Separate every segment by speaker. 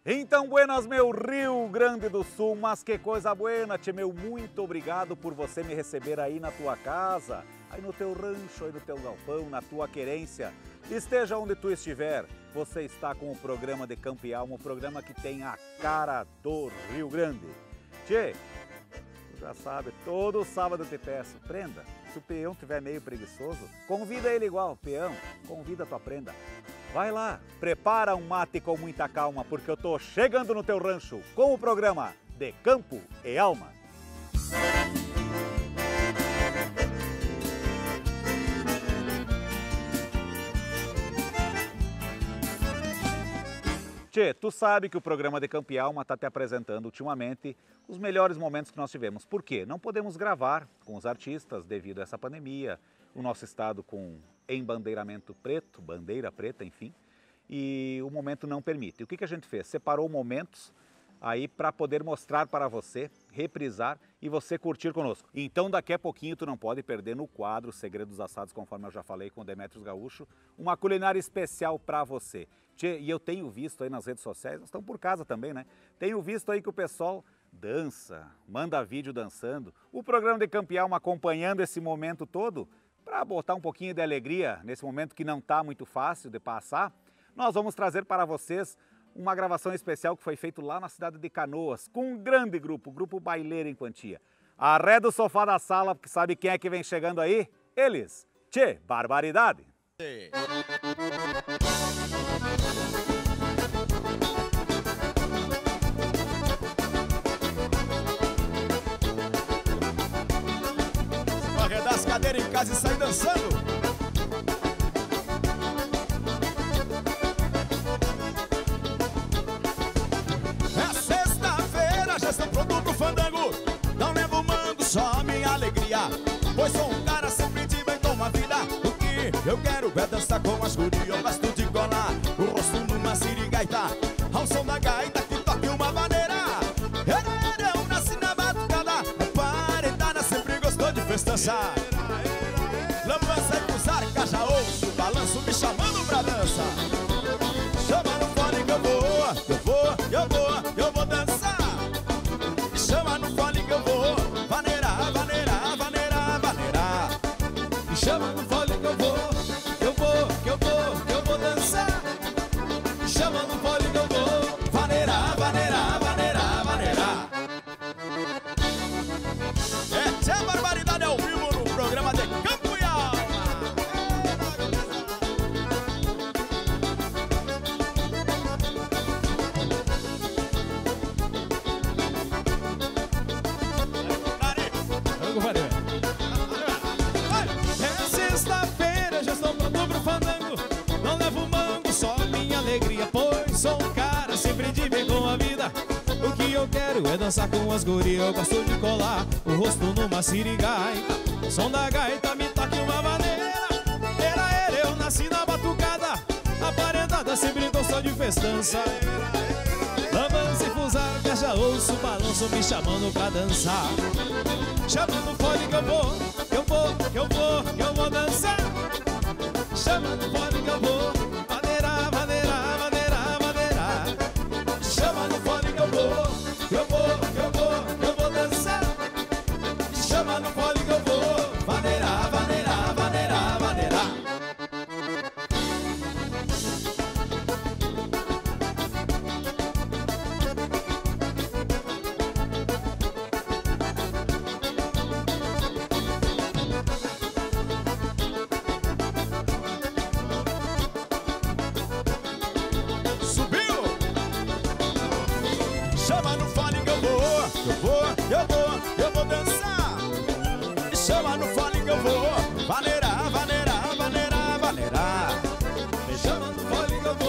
Speaker 1: Então, buenas, meu Rio Grande do Sul, mas que coisa buena, tchê, meu, muito obrigado por você me receber aí na tua casa, aí no teu rancho, aí no teu galpão, na tua querência. Esteja onde tu estiver, você está com o programa de Campo e Alma, um programa que tem a cara do Rio Grande. Tchê, tu já sabe, todo sábado eu te peço, prenda. Se o peão estiver meio preguiçoso, convida ele igual, peão, convida tua prenda. Vai lá, prepara um mate com muita calma, porque eu tô chegando no teu rancho com o programa de Campo e Alma. Tchê, tu sabe que o programa de Campo e Alma está te apresentando ultimamente os melhores momentos que nós tivemos. Por quê? Não podemos gravar com os artistas devido a essa pandemia, o nosso estado com embandeiramento preto, bandeira preta, enfim, e o momento não permite. O que a gente fez? Separou momentos aí para poder mostrar para você, reprisar e você curtir conosco. Então daqui a pouquinho tu não pode perder no quadro Segredos Assados, conforme eu já falei com o Demetrios Gaúcho, uma culinária especial para você. Tchê, e eu tenho visto aí nas redes sociais, nós estamos por casa também, né? Tenho visto aí que o pessoal dança, manda vídeo dançando, o programa de Campo e Alma acompanhando esse momento todo, para botar um pouquinho de alegria nesse momento que não está muito fácil de passar. Nós vamos trazer para vocês uma gravação especial que foi feita lá na cidade de Canoas, com um grande grupo, o Grupo Baileira em Quantia. Arreda o sofá da sala, porque sabe quem é que vem chegando aí? Eles, Tchê, Barbaridade!
Speaker 2: Arredar as cadeiras em casa e sair dançando. É sexta-feira, já estou pronto pro fandango. Não levo mango, só minha alegria. Pois sou um cara sempre de bem com a vida. O que eu quero é dançar com as gurias. Eu gosto de colar o rosto numa sirigaita, ao som da gaita que toque uma maneira. Eu nasci na batucada, a paredada sempre gostou de festançar. Lambança e cruzar, já ouço o balanço me chamando pra dança. Chama no fone que eu vou dançar. Chama no fone que eu vou vaneirar, vaneirar, vaneirar, vaneirar. Chama no fone que eu vou dançar. Chama no fone que eu vou vaneirar, vaneirar, vaneirar, vaneirar. É Tchê Barbaridade ao vivo no programa de Campo e Alma. É sexta-feira, já estou pronto pro fandango. Não levo mango, só minha alegria. Pois sou um cara sempre de bem com a vida. O que eu quero é dançar com as gurias. Eu gosto de colar o rosto numa sirigaita. O som da gaita me toque uma maneira. Era eu nasci na batucada. A paredada sempre gostou de festança. Lambança e fusar, já ouço o balanço me chamando pra dançar. Chama no fone que eu vou dançar. Chama no fone que eu vou vaneirar, vaneirar, vaneirar, vaneirar. Chama no fone que eu vou dançar. Chama no fone que eu vou vaneirar, vaneirar, vaneirar, vaneirar. Subiu! Chama no fone que eu vou dançar. Chama no fone que eu vou vaneirar, vaneirar, vaneirar, vaneirar. Chama no fone que eu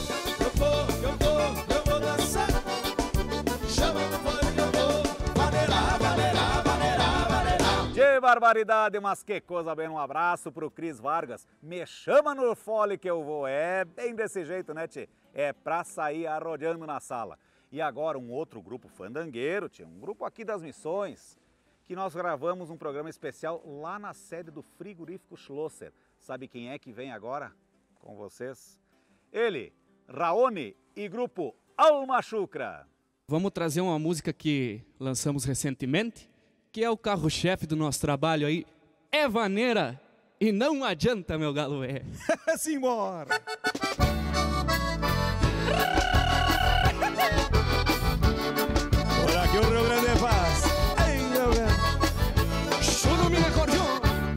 Speaker 2: vou dançar. Chama no fone que eu vou vaneirar, vaneirar, vaneirar, vaneirar.
Speaker 1: Tchê, Barbaridade, mas que coisa bem, um abraço pro Cris Vargas. Me chama no fole que eu vou, é bem desse jeito, né, tchê? É pra sair arrodeando na sala. E agora um outro grupo fandangueiro, tchê, um grupo aqui das Missões, que nós gravamos um programa especial lá na sede do frigorífico Schlosser. Sabe quem é que vem agora com vocês? Ele, Raoni e grupo Alma Chucra.
Speaker 3: Vamos trazer uma música que lançamos recentemente, que é o carro-chefe do nosso trabalho aí. É vaneira e não adianta, meu galo é.
Speaker 2: Simbora! Por aqui o Rio Grande faz. Ei, meu Deus.
Speaker 3: Churume na acordeon.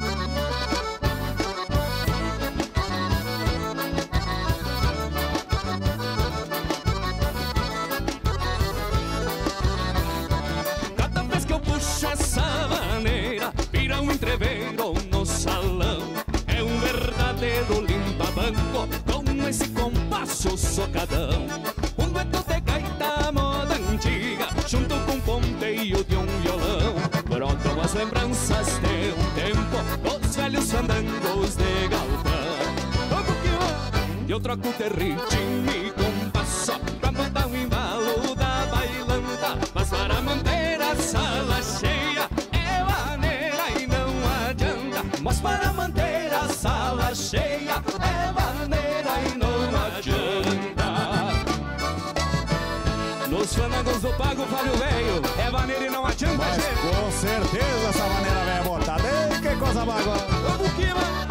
Speaker 3: Cada vez que eu puxo essa maneira, vira um entreveiro no salão. É um verdadeiro limpa-banco, com esse compasso socadão. Um dueto de gaita moda antiga, junto com um ponteio de um violão. Brotam as lembranças de um tempo, dos velhos fandangos de galpão. Vamos que vai! Eu troco de ritmo e compasso pra montar um embalo da bailanta. Mas para manter a sala cheia é maneira e não adianta. Mas para manter a sala cheia é maneira e não adianta. Nos fandangos do Pago Fábio Velho é maneira e não adianta.
Speaker 2: Mas com certeza essa maneira vai botar. Ei, que coisa bagua.
Speaker 3: Vamos que vai!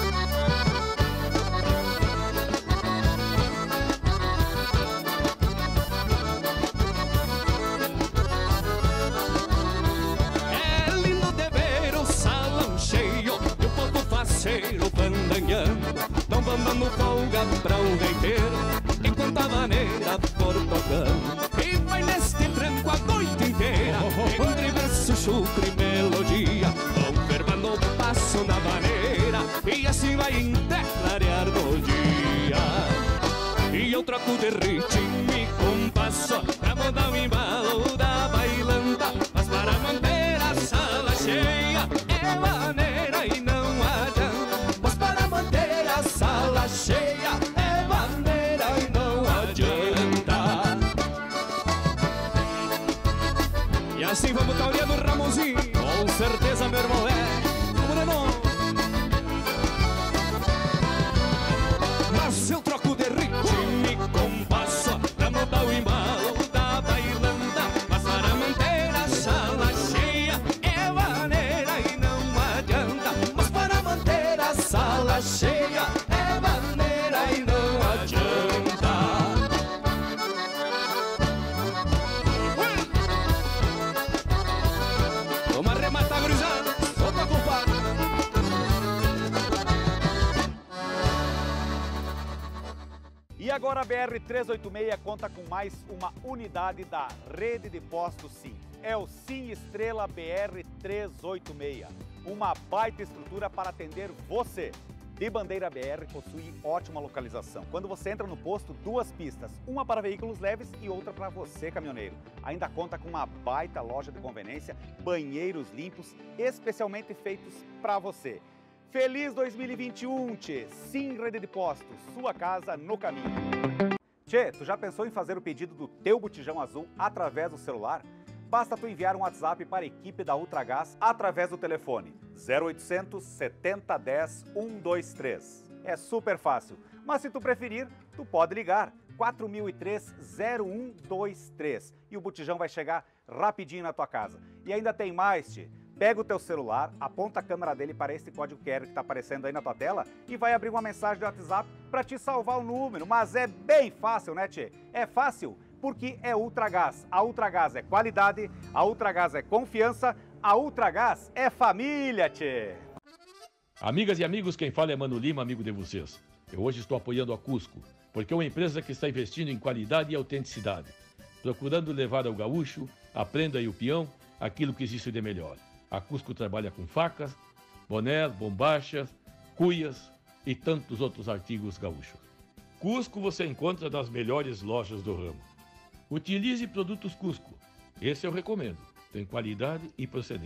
Speaker 3: É lindo de ver o salão cheio e o povo faceiro bandanhando. Tão bambando folga pra um gaiteiro enquanto a maneira for tocando. E vai neste tranco a noite inteira, entre verso, chucro e melodia, vão verbando o passo na maneira e assim vai interclarear no dia. E eu troco de ritmo e compasso pra mandar um embalo da bailanta. Mas para manter a sala cheia é maneira e não adianta. Mas para manter a sala cheia é maneira e não adianta. E assim vamos tauriando o Ramosinho, com certeza meu irmão é. Como de novo. Mas eu troco de ritmo e compasso pra mudar o embalo da bailanta. Mas para manter a sala cheia é maneira e não adianta. Mas para manter a sala cheia é maneira e não adianta. Vamos arrematar, gurizada. Solta, compadre.
Speaker 1: E agora a BR-386 conta com mais uma unidade da rede de postos Sim. É o Sim Estrela BR-386, uma baita estrutura para atender você. De Bandeira BR possui ótima localização. Quando você entra no posto, duas pistas, uma para veículos leves e outra para você, caminhoneiro. Ainda conta com uma baita loja de conveniência, banheiros limpos, especialmente feitos para você. Feliz 2021, tchê! Sim Rede de Postos, sua casa no caminho. Tchê, tu já pensou em fazer o pedido do teu botijão azul através do celular? Basta tu enviar um WhatsApp para a equipe da Ultragás através do telefone 0800 70 10 123. É super fácil, mas se tu preferir, tu pode ligar 4003 0123 e o botijão vai chegar rapidinho na tua casa. E ainda tem mais, tchê! Pega o teu celular, aponta a câmera dele para esse código QR que está aparecendo aí na tua tela e vai abrir uma mensagem do WhatsApp para te salvar o número. Mas é bem fácil, né, tchê? É fácil porque é Ultragás. A Ultragás é qualidade, a Ultragás é confiança, a Ultragás é família, tchê!
Speaker 4: Amigas e amigos, quem fala é Mano Lima, amigo de vocês. Eu hoje estou apoiando a Cusco, porque é uma empresa que está investindo em qualidade e autenticidade, procurando levar ao gaúcho, a prenda e o peão, aquilo que existe de melhor. A Cusco trabalha com facas, bonés, bombachas, cuias e tantos outros artigos gaúchos. Cusco você encontra nas melhores lojas do ramo. Utilize produtos Cusco. Esse eu recomendo. Tem qualidade e procedência.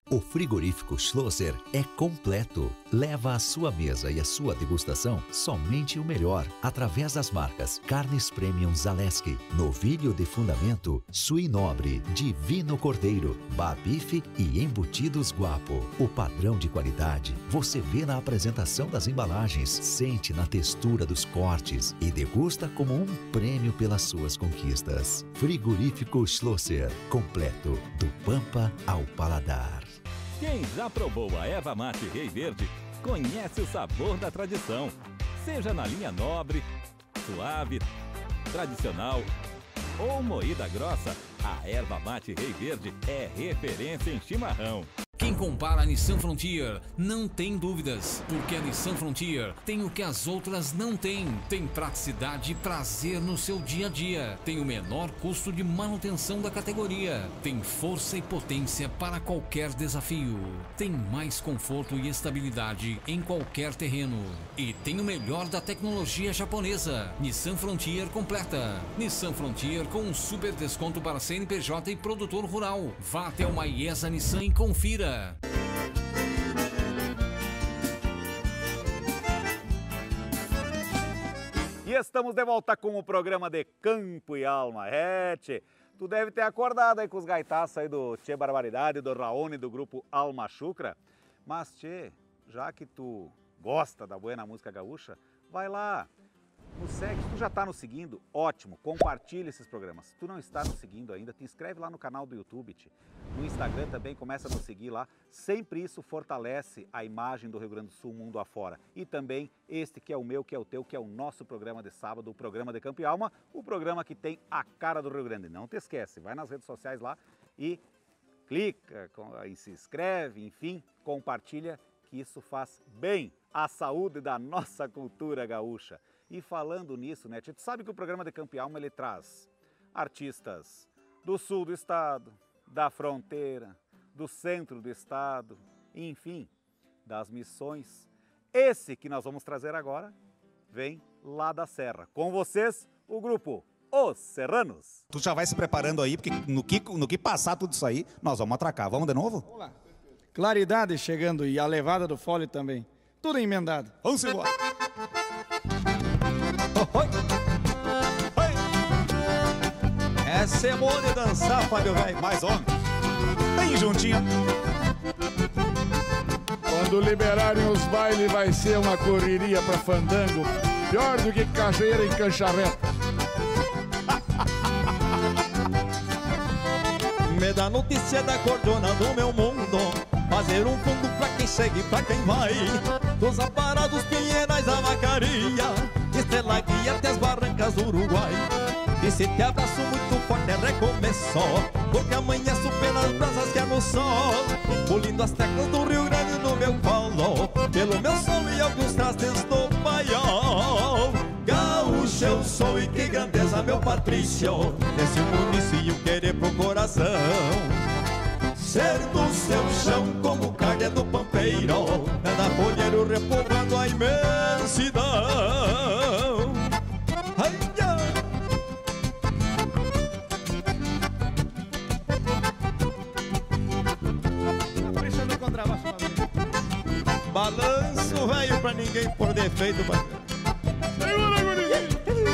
Speaker 5: O frigorífico Schlosser é completo. Leva à sua mesa e à sua degustação somente o melhor, através das marcas Carnes Premium Zaleski, Novilho de Fundamento, Suinobre, Divino Cordeiro, Babife e Embutidos Guapo. O padrão de qualidade você vê na apresentação das embalagens, sente na textura dos cortes e degusta como um prêmio pelas suas conquistas. Frigorífico Schlosser, completo, do pampa ao paladar.
Speaker 6: Quem já provou a erva mate Rei Verde, conhece o sabor da tradição. Seja na linha nobre, suave, tradicional ou moída grossa, a erva mate Rei Verde é referência em chimarrão.
Speaker 7: Quem compara a Nissan Frontier não tem dúvidas, porque a Nissan Frontier tem o que as outras não têm. Tem praticidade e prazer no seu dia a dia. Tem o menor custo de manutenção da categoria. Tem força e potência para qualquer desafio. Tem mais conforto e estabilidade em qualquer terreno. E tem o melhor da tecnologia japonesa. Nissan Frontier completa. Nissan Frontier com um super desconto para CNPJ e produtor rural. Vá até uma IESA Nissan e confira.
Speaker 1: E estamos de volta com o programa de Campo e Alma. Tchê, tu deve ter acordado aí com os gaitaços aí do Tchê Barbaridade, do Raoni, do grupo Alma Chucra. Mas, Tchê, já que tu gosta da buena música gaúcha, vai lá, nos segue. Se tu já está nos seguindo, ótimo, compartilha esses programas. Se tu não está nos seguindo ainda, te inscreve lá no canal do YouTube, Tchê. No Instagram também, começa a nos seguir lá. Sempre isso fortalece a imagem do Rio Grande do Sul mundo afora. E também este que é o meu, que é o teu, que é o nosso programa de sábado, o programa de Campo e Alma, o programa que tem a cara do Rio Grande. Não te esquece, vai nas redes sociais lá e clica, e se inscreve, enfim, compartilha, que isso faz bem à saúde da nossa cultura gaúcha. E falando nisso, né, tu sabe que o programa de Campo e Alma, ele traz artistas do sul do estado, da fronteira, do centro do estado, enfim, das missões. Esse que nós vamos trazer agora vem lá da Serra. Com vocês, o grupo Os Serranos.
Speaker 8: Tu já vai se preparando aí, porque no que passar tudo isso aí, nós vamos atracar. Vamos de novo?
Speaker 9: Vamos lá. Claridade chegando e a levada do fole também. Tudo emendado.
Speaker 8: Vamos embora.
Speaker 2: Essa é boa de dançar, Fábio velho.
Speaker 8: Mais homem. Bem juntinho.
Speaker 10: Quando liberarem os bailes vai ser uma correria pra fandango. Pior do que cachoeira em cancha reta.
Speaker 2: Me dá notícia da cordona do meu mundo. Fazer um fundo pra quem segue, pra quem vai. Dos aparados, pinheirais, a vacaria, Estrela Guia até as barrancas do Uruguai. E se te abraço muito forte é recomeço, porque amanheço pelas brasas que é no sol. Pulindo as teclas do Rio Grande no meu colo, pelo meu solo e alguns trastes do paiol. Gaúcho eu sou e que grandeza, meu Patrício, desse município querer pro coração. Ser do seu chão como carne do pampeiro, nada folheiro repovoando a imensidão. Ai, ai.
Speaker 9: Deixando o contrabaixo uma vez.
Speaker 2: Balanço velho pra ninguém por defeito.
Speaker 10: Segura, guri!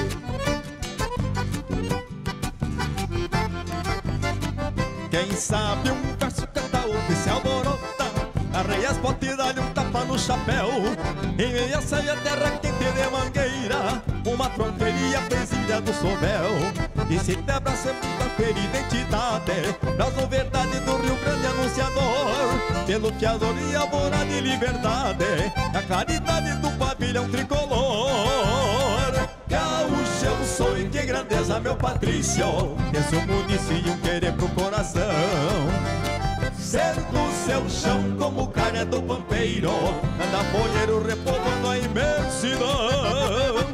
Speaker 2: Quem sabe um verso canta, outro se alborota, arreia as botas e dá-lhe um tapa no chapéu. Em meia saia terra quente de mangueira, uma tronqueria pesilha do sovel. E se te abraça muita identidade, traz a verdade do Rio Grande anunciador, pelo fiador e alvorada de liberdade, a claridade do pavilhão tricolor. Gaúcho eu sou e que grandeza, meu Patrício, esse o município querer pro coração. Ser do seu chão como carne do pampeiro, anda folheiro repovoando a imensidão.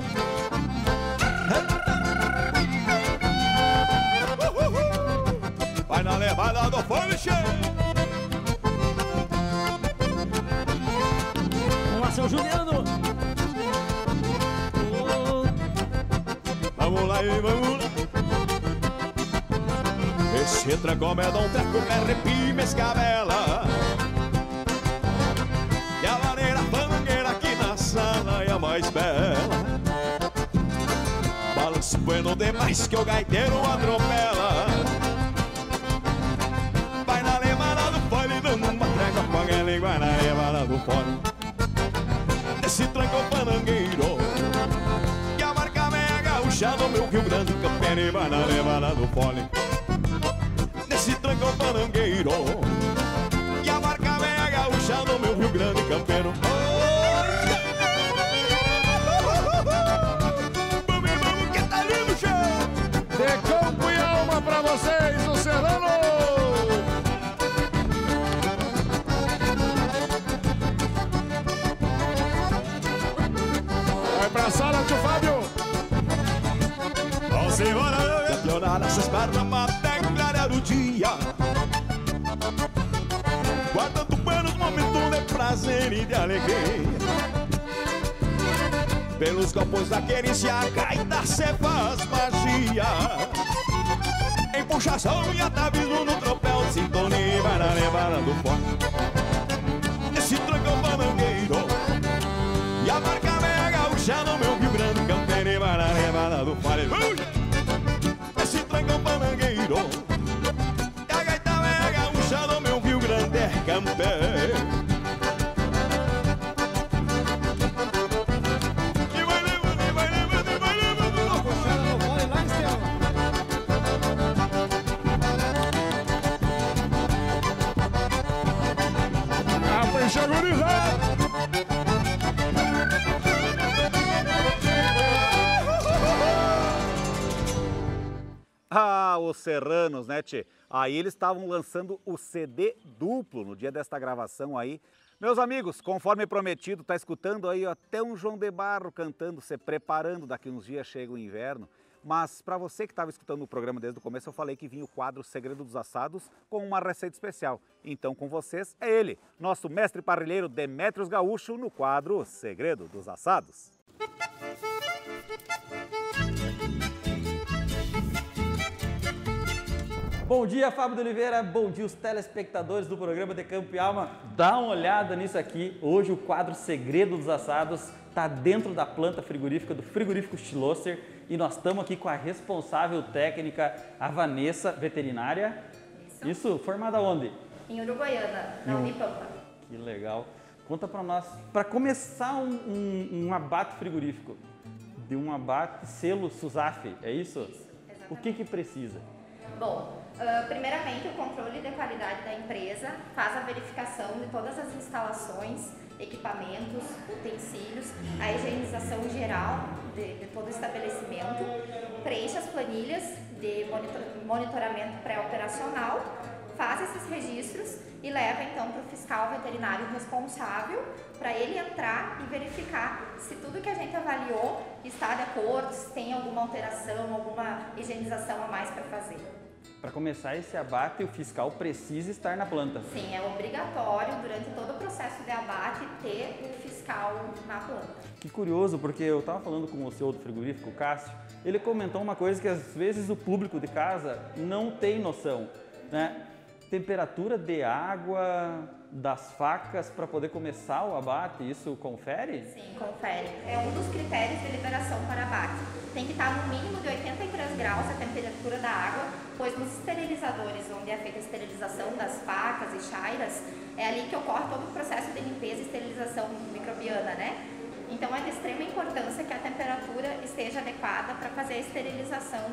Speaker 2: Vai na levada do fole cheio.
Speaker 11: Vamos lá, seu Juliano.
Speaker 2: Vamos lá e vamos lá. Esse tragoma é dá um treco, me arrepia, me escabela. mas bueno demais que o gaiteiro atropela. Vai na levada do fole, dando uma trégua com a língua na levada do fole. Esse trancão panangueiro que a marca meia gaúcha no meu Rio Grande Campeiro. Vai na levada do fole. Nesse trancão panangueiro que a marca meia gaúcha no meu Rio Grande Campeiro.
Speaker 10: De corpo e alma pra vocês, o Serrano! Vai pra sala, tio Fábio!
Speaker 2: Vamos embora, campeonar essas barras até clarear o dia, guardando buenos momentos de prazer e de alegria. Pelos campos da querência, a gaita se faz magia. Em puxação e atavismo no tropel, sintonia vai na levada do fone. Esse trancão panangueiro e a marca meia gaúcha no meu Rio Grande Campeiro. Vai na levada do fone. Esse trancão panangueiro e a gaita meia gaúcha no meu Rio Grande Campeiro.
Speaker 1: Ah, os serranos, né, tchê? Aí eles estavam lançando o CD duplo no dia desta gravação aí. Meus amigos, conforme prometido, tá escutando aí até um João de Barro cantando, se preparando, daqui uns dias chega o inverno. Mas para você que estava escutando o programa desde o começo, eu falei que vinha o quadro Segredo dos Assados com uma receita especial. Então com vocês é ele, nosso mestre parrilheiro Demétrios Gaúcho no quadro Segredo dos Assados.
Speaker 12: Bom dia, Fábio de Oliveira, bom dia os telespectadores do programa de Campo e Alma. Dá uma olhada nisso aqui, hoje o quadro Segredo dos Assados está dentro da planta frigorífica do frigorífico Schlosser e nós estamos aqui com a responsável técnica, a Vanessa, veterinária. Isso, formada onde?
Speaker 13: Em Uruguaiana, na Unipampa.
Speaker 12: Que legal. Conta para nós, para começar um abate frigorífico, de um abate selo SUSAF, é isso?
Speaker 13: Isso, exatamente.
Speaker 12: O que precisa?
Speaker 13: Bom, primeiramente o controle de qualidade da empresa faz a verificação de todas as instalações, equipamentos, utensílios, a higienização geral de todo o estabelecimento, preenche as planilhas de monitoramento pré-operacional, faz esses registros e leva então para o fiscal veterinário responsável para ele entrar e verificar se tudo que a gente avaliou está de acordo, se tem alguma alteração, alguma higienização a mais para fazer.
Speaker 12: Para começar esse abate, o fiscal precisa estar na planta.
Speaker 13: Sim, é obrigatório durante todo o processo de abate ter o fiscal na planta.
Speaker 12: Que curioso, porque eu estava falando com o CEO do frigorífico, o Cássio, ele comentou uma coisa que às vezes o público de casa não tem noção, né? Temperatura de água das facas para poder começar o abate, isso confere?
Speaker 13: Sim, confere. É um dos critérios de liberação para abate. Tem que estar no mínimo de 83 graus a temperatura da água, pois nos esterilizadores, onde é feita a esterilização das facas e chairas, é ali que ocorre todo o processo de limpeza e esterilização microbiana, né? Então é de extrema importância que a temperatura esteja adequada para fazer a esterilização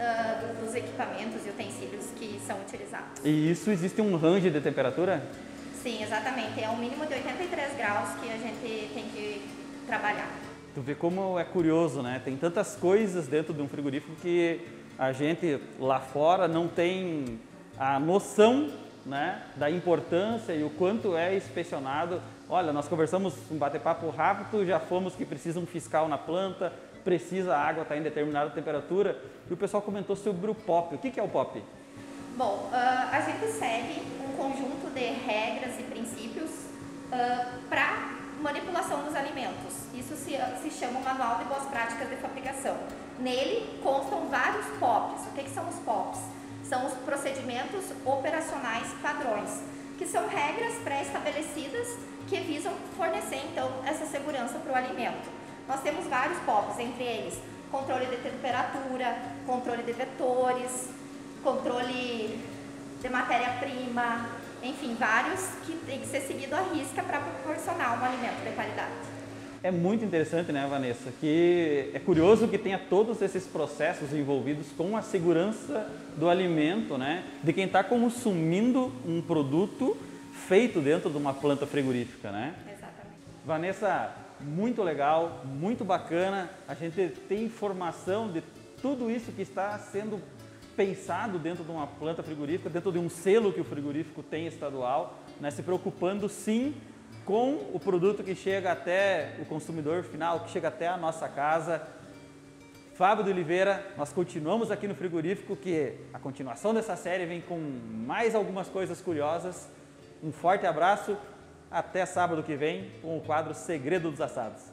Speaker 13: dos equipamentos e utensílios que são utilizados.
Speaker 12: E isso existe um range de temperatura?
Speaker 13: Sim, exatamente. É um mínimo de 83 graus que a gente tem que trabalhar.
Speaker 12: Tu vê como é curioso, né? Tem tantas coisas dentro de um frigorífico que a gente lá fora não tem a noção, né, da importância e o quanto é inspecionado. Olha, nós conversamos um bate-papo rápido, já fomos que precisa um fiscal na planta, precisa a água estar em determinada temperatura. E o pessoal comentou sobre o POP. O que é o POP?
Speaker 13: Bom, a gente segue um conjunto de regras e princípios para manipulação dos alimentos. Isso se chama o Manual de Boas Práticas de Fabricação. Nele constam vários POPs. O que são os POPs? São os procedimentos operacionais padrões, que são regras pré-estabelecidas que visam fornecer, então, essa segurança para o alimento. Nós temos vários POPs, entre eles controle de temperatura, controle de vetores, controle de matéria-prima, enfim, vários que tem que ser seguido à risca para proporcionar um alimento de qualidade.
Speaker 12: É muito interessante, né, Vanessa, que é curioso que tenha todos esses processos envolvidos com a segurança do alimento, né, de quem está consumindo um produto feito dentro de uma planta frigorífica, né?
Speaker 13: Exatamente.
Speaker 12: Vanessa, muito legal, muito bacana, a gente tem informação de tudo isso que está sendo pensado dentro de uma planta frigorífica, dentro de um selo que o frigorífico tem estadual, né, se preocupando sim com o produto que chega até o consumidor final, que chega até a nossa casa. Fábio de Oliveira, nós continuamos aqui no frigorífico, que a continuação dessa série vem com mais algumas coisas curiosas. Um forte abraço, até sábado que vem com o quadro Segredo dos Assados.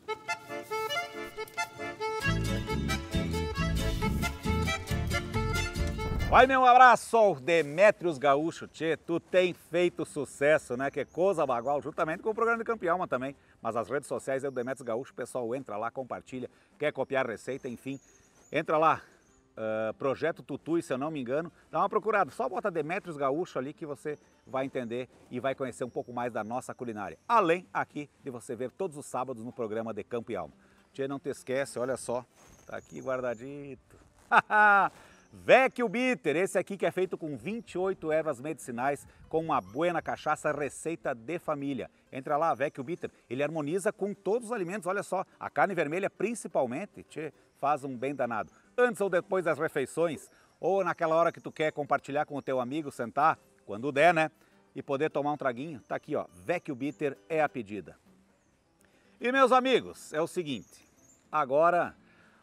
Speaker 1: Vai, meu abraço ao Demétrios Gaúcho. Tchê, tu tem feito sucesso, né? Que coisa bagual, juntamente com o programa de Campealma também. Mas as redes sociais é do Demétrios Gaúcho, o pessoal entra lá, compartilha, quer copiar receita, enfim. Entra lá, Projeto Tutui, se eu não me engano, dá uma procurada. Só bota Demétrios Gaúcho ali que você vai entender e vai conhecer um pouco mais da nossa culinária. Além aqui de você ver todos os sábados no programa de Campo e Alma. Tchê, não te esquece, olha só, tá aqui guardadito. Vecchio Bitter, esse aqui que é feito com 28 ervas medicinais, com uma buena cachaça, receita de família. Entra lá, Vecchio Bitter, ele harmoniza com todos os alimentos, olha só, a carne vermelha principalmente, tchê, faz um bem danado. Antes ou depois das refeições, ou naquela hora que tu quer compartilhar com o teu amigo, sentar, quando der, né, e poder tomar um traguinho, tá aqui, ó, Vecchio Bitter é a pedida. E meus amigos, é o seguinte, agora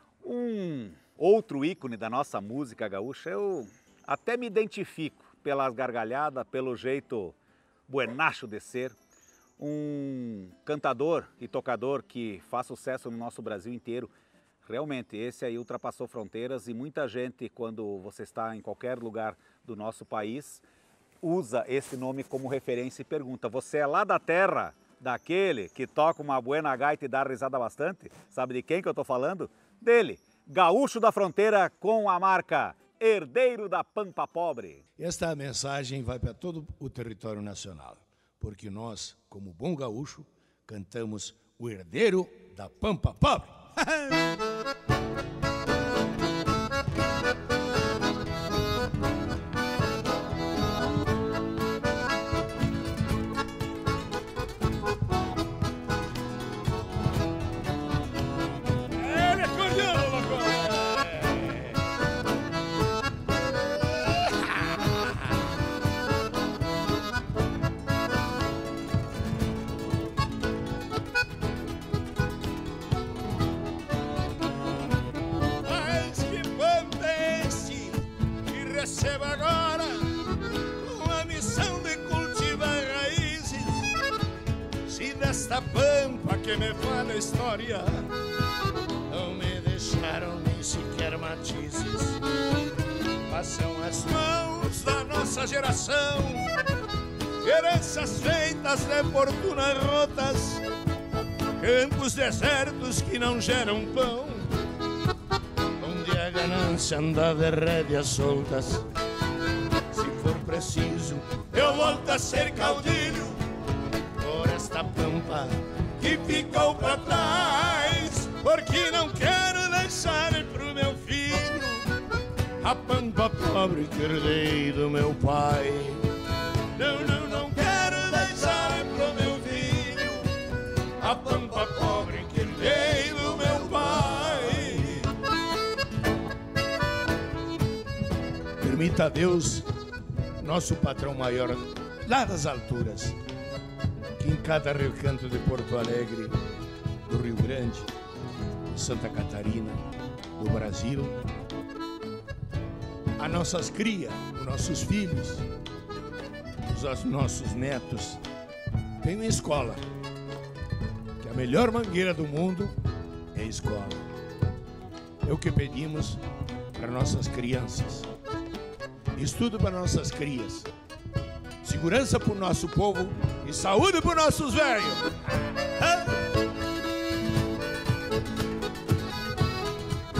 Speaker 1: outro ícone da nossa música gaúcha, eu até me identifico pelas gargalhadas, pelo jeito buenacho de ser, um cantador e tocador que faz sucesso no nosso Brasil inteiro. Realmente, esse aí ultrapassou fronteiras e muita gente, quando você está em qualquer lugar do nosso país, usa esse nome como referência e pergunta, você é lá da terra daquele que toca uma buena gaita e dá risada bastante? Sabe de quem que eu estou falando? Dele! Gaúcho da Fronteira com a marca Herdeiro da Pampa Pobre.
Speaker 14: Esta mensagem vai para todo o território nacional, porque nós, como bom gaúcho, cantamos o Herdeiro da Pampa Pobre.
Speaker 2: Receba agora uma missão de cultivar raízes. Se desta pampa que me fala a história não me deixaram nem sequer matizes, passam as mãos da nossa geração, heranças feitas de fortunas rotas, campos desertos que não geram pão, a ganância anda de rédeas soltas. Se for preciso, eu volto a ser caudilho por esta pampa que ficou pra trás, porque não quero deixar pro meu filho a pampa pobre que herdei do meu pai. Não quero deixar pro meu filho a pampa pobre que herdei do meu pai. Permita a Deus, nosso patrão maior, lá das alturas, que em cada recanto de Porto Alegre, do Rio Grande, de Santa Catarina, do Brasil, a nossas crias, os nossos filhos, os nossos netos, tem uma escola, que a melhor mangueira do mundo é a escola. É o que pedimos para nossas crianças. Estudo para nossas crias, segurança para o nosso povo e saúde para os nossos velhos.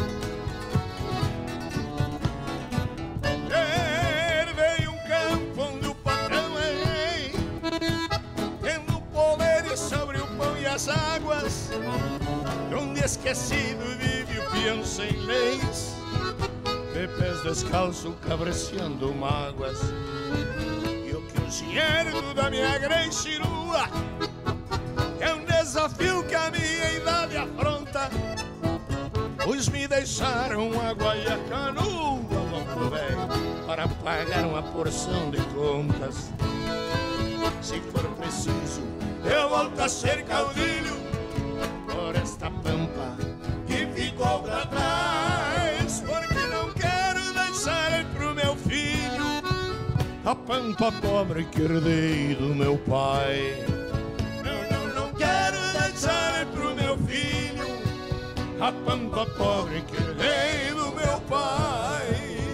Speaker 14: esquecido vive o peão sem leis, de pés descalço cabreceando mágoas. E o que eu herdo da minha greixirua é um desafio que a minha idade afronta, pois me deixaram água e a canoa, louco velho, para pagar uma porção de contas. Se for preciso, eu volto a ser caudilho por esta pampa que ficou pra trás, porque não quero deixar pro meu filho a pampa pobre que herdei do meu pai. Não quero deixar pro meu filho a pampa pobre que herdei do meu pai.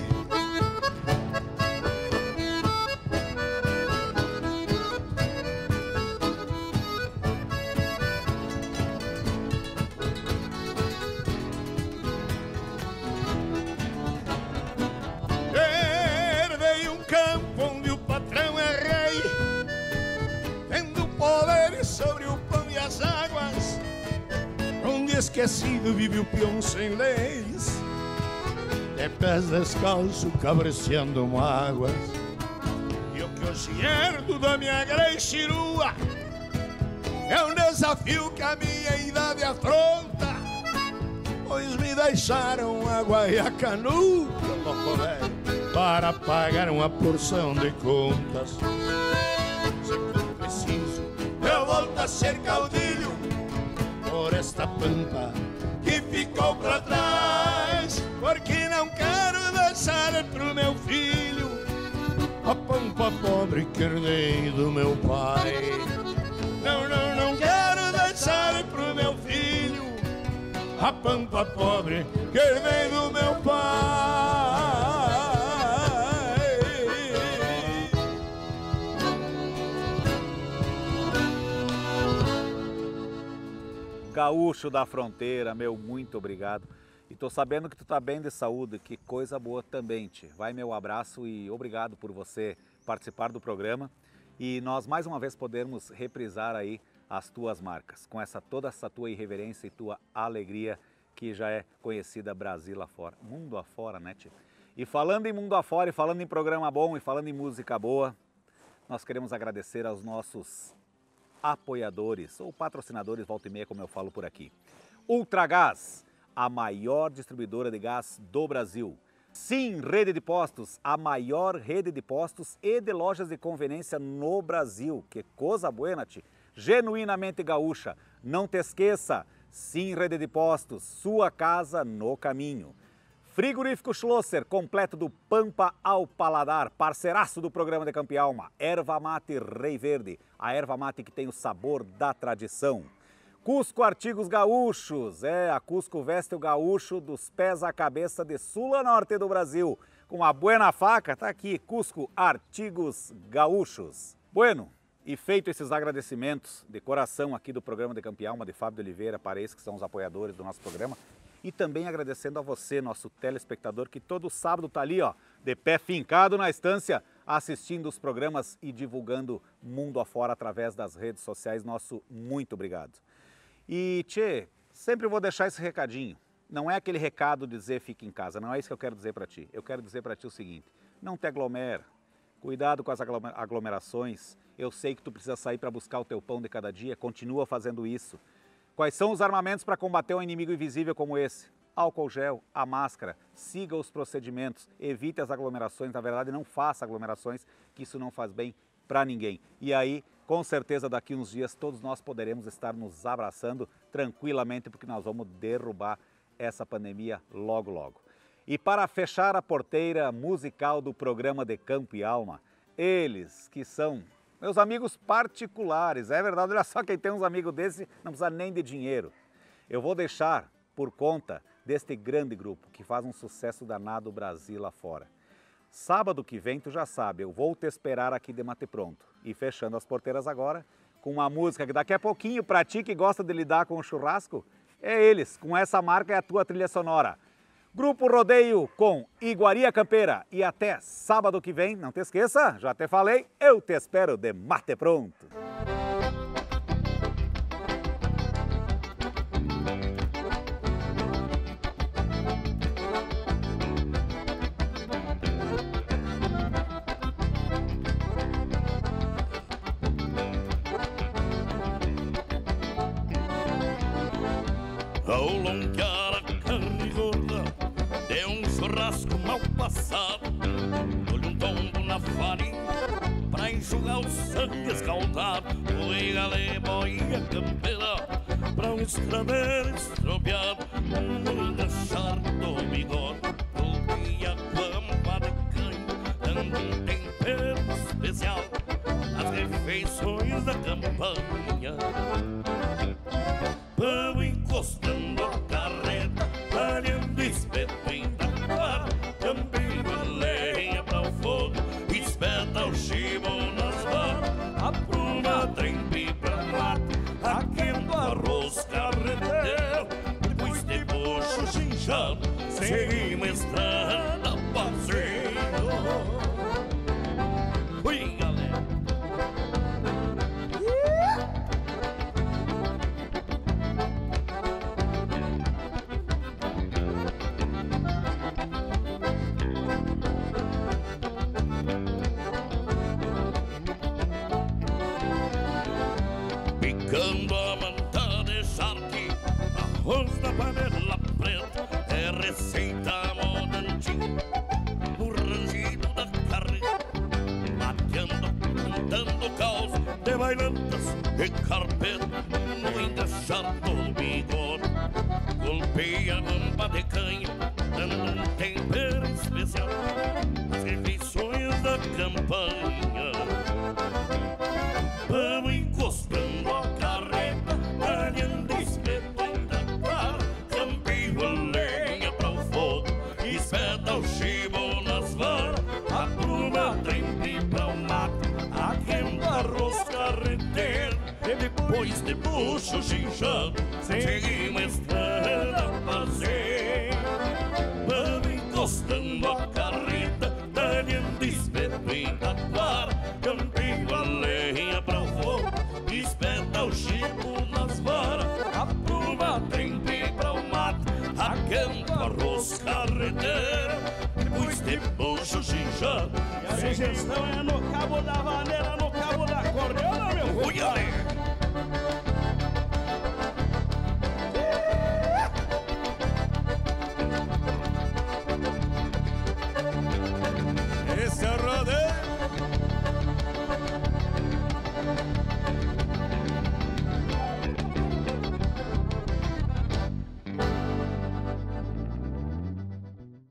Speaker 14: Herdei um campo onde o patrão é rei, tendo poder sobre o pão e as águas, onde esquecido vive o peão sem leis, de pés descalço cabreceando mágoas. E o que hoje herdo da minha greixirua é um desafio que a minha idade afronta, pois me deixaram água e a canoa, louco velho, para pagar uma porção de contas. Se for preciso, eu volto a ser caudilho por esta pampa que ficou pra trás, porque não quero deixar pro meu filho a pampa pobre que herdei do meu pai. Não quero deixar pro meu filho a pampa pobre que herdei do meu pai.
Speaker 1: Gaúcho da Fronteira, meu muito obrigado. E tô sabendo que tu tá bem de saúde, que coisa boa também, tchê. Vai meu abraço e obrigado por você participar do programa. E nós mais uma vez podemos reprisar aí as tuas marcas, com toda essa tua irreverência e tua alegria que já é conhecida Brasil afora, mundo afora, né, tchê? E falando em mundo afora, e falando em programa bom, e falando em música boa, nós queremos agradecer aos nossos apoiadores ou patrocinadores, volta e meia, como eu falo por aqui. Ultragás, a maior distribuidora de gás do Brasil. Sim, Rede de Postos, a maior rede de postos e de lojas de conveniência no Brasil. Que coisa buena, tchê. Genuinamente gaúcha. Não te esqueça, Sim, Rede de Postos, sua casa no caminho. Frigorífico Schlosser, completo do Pampa ao paladar, parceiraço do programa de Campealma. Erva Mate Rei Verde, a erva mate que tem o sabor da tradição. Cusco Artigos Gaúchos, a Cusco veste o gaúcho dos pés à cabeça de sul a norte do Brasil. Com a buena faca, tá aqui, Cusco Artigos Gaúchos. Bueno, e feito esses agradecimentos de coração aqui do programa de Campealma, de Fábio de Oliveira, para esses que são os apoiadores do nosso programa, e também agradecendo a você, nosso telespectador, que todo sábado está ali, ó, de pé fincado na estância, assistindo os programas e divulgando mundo afora através das redes sociais. Nosso muito obrigado. E, tchê, sempre vou deixar esse recadinho. Não é aquele recado de dizer fique em casa, não é isso que eu quero dizer para ti. Eu quero dizer para ti o seguinte, não te aglomera, cuidado com as aglomerações. Eu sei que tu precisa sair para buscar o teu pão de cada dia, continua fazendo isso. Quais são os armamentos para combater um inimigo invisível como esse? Álcool gel, a máscara, siga os procedimentos, evite as aglomerações, na verdade não faça aglomerações, que isso não faz bem para ninguém. E aí, com certeza daqui uns dias todos nós poderemos estar nos abraçando tranquilamente, porque nós vamos derrubar essa pandemia logo logo. E para fechar a porteira musical do programa de Campo e Alma, eles que são meus amigos particulares, é verdade, olha só, quem tem uns amigos desse não precisa nem de dinheiro. Eu vou deixar por conta deste grande grupo que faz um sucesso danado Brasil lá fora. Sábado que vem, tu já sabe, eu vou te esperar aqui de Mate Pronto. E fechando as porteiras agora, com uma música que daqui a pouquinho, pra ti que gosta de lidar com o churrasco, é eles, com essa marca é a tua trilha sonora. Grupo Rodeio com Iguaria Campeira. E até sábado que vem, não te esqueça, já te falei, eu te espero de Mate Pronto.
Speaker 3: ao longear a carne gorda de um churrasco mal passado. Olho um tombo na farinha pra enxugar o sangue escaldado. Fui galé, boia campeira pra um estradeiro estropiado. Não deixar do bigode, voltei a guampa de canho, dando um tempero especial às refeições da campanha. Vamos encostando a carreta, talhando espeto em taquara, campinho a lenha pra o fogo, espeta o chibo nas varas, apruma trempe pra mata, aquendo arroz carreteiro, depois de bucho chinchado, seguimos estrada passeio. Ui, galera! Picando a manta de charque, arroz na panela preta, é receita moda antiga, no rangido da carreta, mateando, cantando caos de bailantas e carpeta, no engraxado do bigode, golpeia a lamba de canha, dando um tempero especial às refeições da campanha. Vamos encostando a carreta, talhando espeto em taquara, campinho a lenha pra o fogo, espeta o chibo nas varas, apruma trempe pra o mato, aquendo arroz carreteiro, e depois de bucho chinchado, seguimos estrada passeio. Vamos encostando a carreta, talhando espeto em taquara, campinho a lenha pra o fogo, espeta o chibo nas varas, apruma trempe pra o mato, aquendo arroz carreteiro, depois de bucho chinchado.
Speaker 15: E a sugestão é no cabo da vaneira.